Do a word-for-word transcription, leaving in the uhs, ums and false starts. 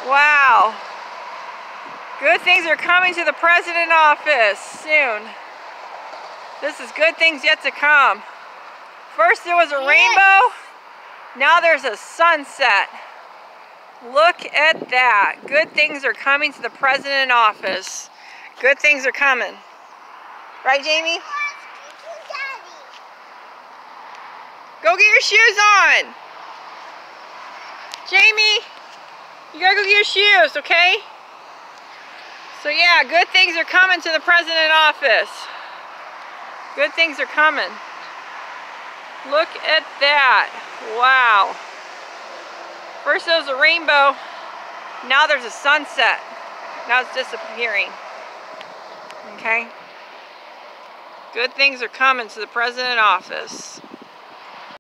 Wow. Good things are coming to the president office soon. This is good things yet to come. First there was a yes. rainbow. Now there's a sunset. Look at that. Good things are coming to the president office. Good things are coming. Right, Jamie? Go get your shoes on. Jamie, you gotta go get your shoes, okay? So yeah, good things are coming to the president office. Good things are coming. Look at that. Wow. First there was a rainbow. Now there's a sunset. Now it's disappearing. Okay? Good things are coming to the president office.